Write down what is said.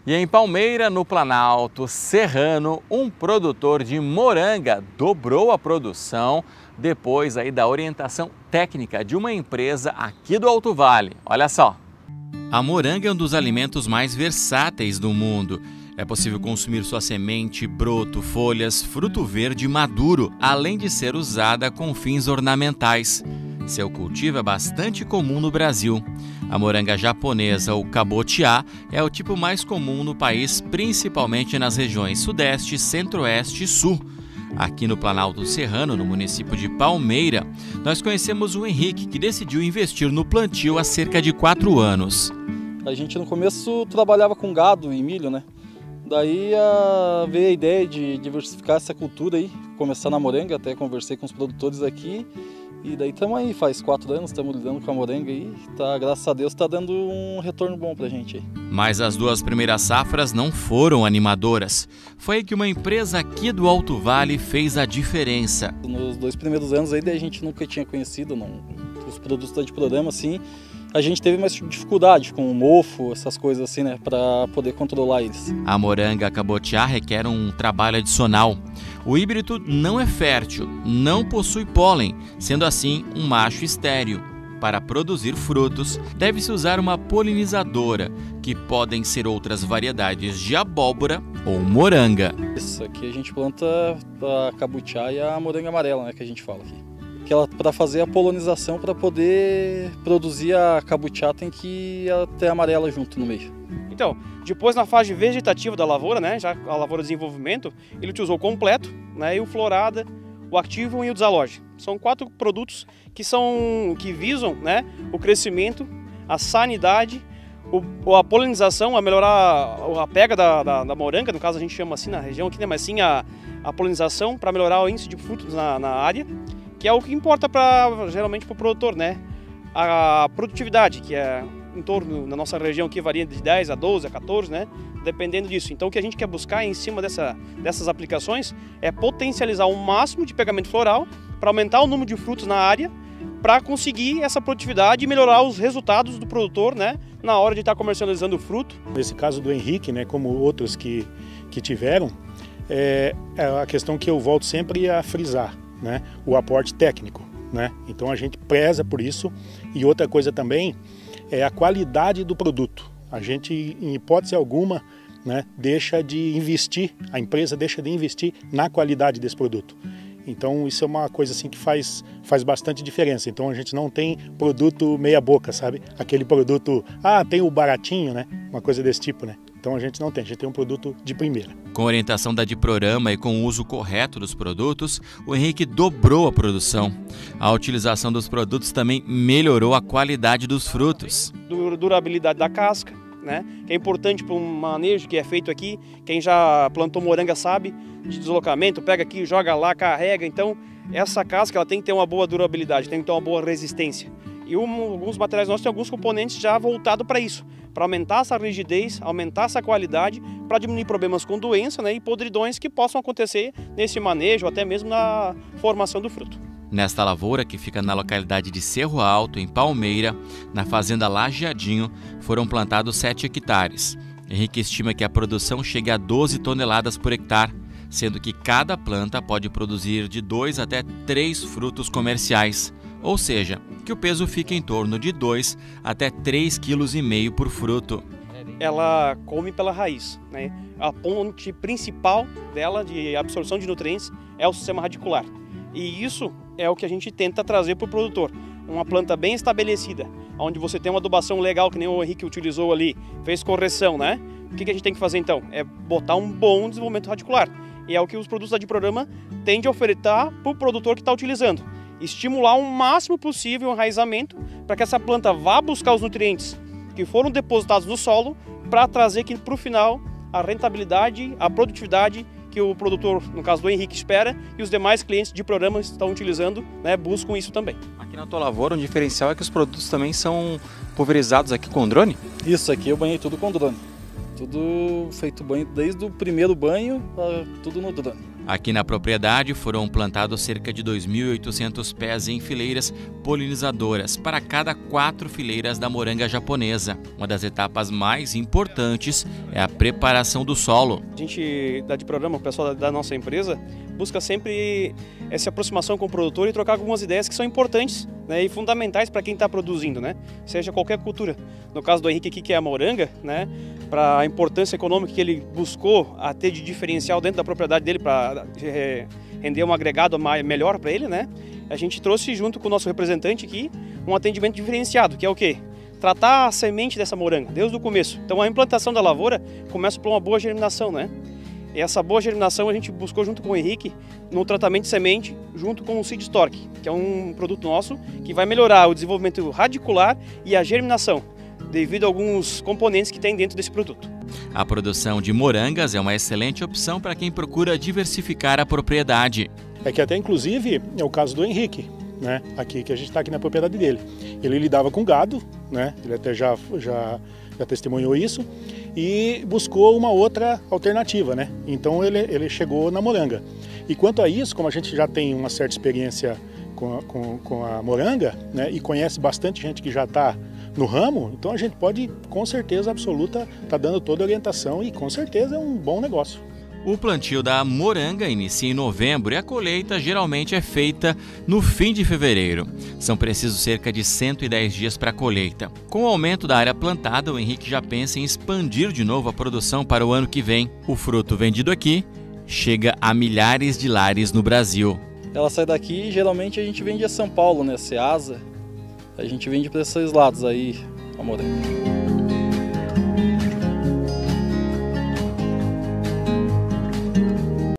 E em Palmeira, no Planalto Serrano, um produtor de moranga dobrou a produção depois da orientação técnica de uma empresa aqui do Alto Vale. Olha só. A moranga é um dos alimentos mais versáteis do mundo. É possível consumir sua semente, broto, folhas, fruto verde maduro, além de ser usada com fins ornamentais. Seu cultivo é bastante comum no Brasil. A moranga japonesa, ou kabotiá, é o tipo mais comum no país, principalmente nas regiões Sudeste, Centro-Oeste e Sul. Aqui no Planalto Serrano, no município de Palmeira, nós conhecemos o Henrique, que decidiu investir no plantio há cerca de 4 anos. A gente no começo trabalhava com gado e milho, né? Daí veio a ideia de diversificar essa cultura aí, começar na moranga, até conversei com os produtores aqui. E daí estamos aí, faz 4 anos, estamos lidando com a moranga e graças a Deus está dando um retorno bom pra gente aí. Mas as 2 primeiras safras não foram animadoras. Foi aí que uma empresa aqui do Alto Vale fez a diferença. Nos 2 primeiros anos aí a gente nunca tinha conhecido os produtos de programa assim. A gente teve mais dificuldade com o mofo, essas coisas assim, né, para poder controlar eles. A moranga kabotiá requer um trabalho adicional. O híbrido não é fértil, não possui pólen, sendo assim um macho estéril. Para produzir frutos, deve-se usar uma polinizadora, que podem ser outras variedades de abóbora ou moranga. Isso aqui a gente planta a kabotiá e a moranga amarela, né, que a gente fala aqui. Para fazer a polinização, para poder produzir a kabotiá, tem que ter a amarela junto no meio. Então, depois na fase vegetativa da lavoura, né, já a lavoura de desenvolvimento, ele utilizou o completo, né, e o florada, o Activum e o Desaloge. São 4 produtos que visam, né, o crescimento, a sanidade, a polinização, a melhorar a pega da moranga, no caso a gente chama assim na região aqui, né, mas sim a polinização para melhorar o índice de frutos na área, que é o que importa geralmente para o produtor, né? A produtividade, que é em torno, na nossa região aqui, varia de 10 a 12, a 14, né? Dependendo disso. Então o que a gente quer buscar em cima dessas aplicações é potencializar o máximo de pegamento floral para aumentar o número de frutos na área, para conseguir essa produtividade e melhorar os resultados do produtor, né? Na hora de estar comercializando o fruto. Nesse caso do Henrique, né, como outros que tiveram, é a questão que eu volto sempre a frisar. Né, o aporte técnico, né? Então a gente preza por isso. E outra coisa também é a qualidade do produto. A gente, em hipótese alguma, né, a empresa deixa de investir na qualidade desse produto. Então isso é uma coisa assim que faz bastante diferença. Então a gente não tem produto meia boca, sabe? Aquele produto, tem o baratinho, né? Uma coisa desse tipo, né? Então a gente não tem, a gente tem um produto de primeira. Com orientação da Diprorama e com o uso correto dos produtos, o Henrique dobrou a produção. A utilização dos produtos também melhorou a qualidade dos frutos. Durabilidade da casca, né? Que é importante para um manejo que é feito aqui. Quem já plantou moranga sabe, de deslocamento, pega aqui, joga lá, carrega. Então essa casca ela tem que ter uma boa durabilidade, tem que ter uma boa resistência. E alguns materiais nossos têm alguns componentes já voltados para isso, para aumentar essa rigidez, aumentar essa qualidade, para diminuir problemas com doença, né, e podridões que possam acontecer nesse manejo, até mesmo na formação do fruto. Nesta lavoura, que fica na localidade de Cerro Alto, em Palmeira, na fazenda Lajeadinho, foram plantados 7 hectares. Henrique estima que a produção chegue a 12 toneladas por hectare, sendo que cada planta pode produzir de 2 até 3 frutos comerciais. Ou seja, que o peso fica em torno de 2 até 3,5 kg por fruto. Ela come pela raiz, né? A ponte principal dela de absorção de nutrientes é o sistema radicular. E isso é o que a gente tenta trazer para o produtor. Uma planta bem estabelecida, onde você tem uma adubação legal, que nem o Henrique utilizou ali, fez correção, né? O que a gente tem que fazer então? É botar um bom desenvolvimento radicular. E é o que os produtos da Diprorama tendem a oferecer para o produtor que está utilizando. Estimular o máximo possível o enraizamento para que essa planta vá buscar os nutrientes que foram depositados no solo para trazer aqui para o final a rentabilidade, a produtividade que o produtor, no caso do Henrique, espera e os demais clientes de programa estão utilizando, né, buscam isso também. Aqui na tua lavoura, um diferencial é que os produtos também são pulverizados aqui com drone? Isso, aqui eu banhei tudo com drone. Tudo feito banho, desde o primeiro banho, tudo no drone. Aqui na propriedade foram plantados cerca de 2.800 pés em fileiras polinizadoras para cada 4 fileiras da moranga japonesa. Uma das etapas mais importantes é a preparação do solo. A gente dá de programa, o pessoal da nossa empresa, busca sempre essa aproximação com o produtor e trocar algumas ideias que são importantes, né, e fundamentais para quem está produzindo, né, seja qualquer cultura. No caso do Henrique aqui, que é a moranga, né, para a importância econômica que ele buscou a ter de diferencial dentro da propriedade dele para render um agregado melhor para ele, né, a gente trouxe junto com o nosso representante aqui um atendimento diferenciado, que é o quê? Tratar a semente dessa moranga desde o começo. Então a implantação da lavoura começa por uma boa germinação, né? E essa boa germinação a gente buscou junto com o Henrique no tratamento de semente, junto com o Seed Stork, que é um produto nosso que vai melhorar o desenvolvimento radicular e a germinação, devido a alguns componentes que tem dentro desse produto. A produção de morangas é uma excelente opção para quem procura diversificar a propriedade. É que até inclusive é o caso do Henrique, né? Aqui que a gente está aqui na propriedade dele. Ele lidava com gado, né? Ele até já testemunhou isso e buscou uma outra alternativa, né? Então ele chegou na moranga. E quanto a isso, como a gente já tem uma certa experiência com a moranga, né? E conhece bastante gente que já está no ramo, então a gente pode, com certeza absoluta, tá dando toda a orientação e com certeza é um bom negócio. O plantio da moranga inicia em novembro e a colheita geralmente é feita no fim de fevereiro. São precisos cerca de 110 dias para a colheita. Com o aumento da área plantada, o Henrique já pensa em expandir de novo a produção para o ano que vem. O fruto vendido aqui chega a milhares de lares no Brasil. Ela sai daqui e geralmente a gente vende a São Paulo, né? Ceasa. A gente vende para esses lados aí, a moranga.